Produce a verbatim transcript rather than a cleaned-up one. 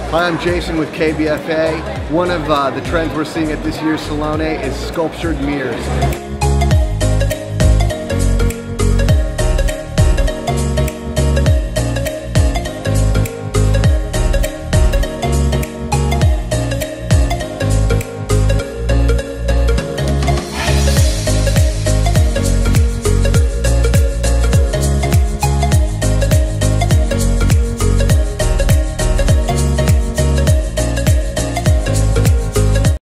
Hi, I'm Jason with K B F A. One of uh, the trends we're seeing at this year's Salone is sculptured mirrors.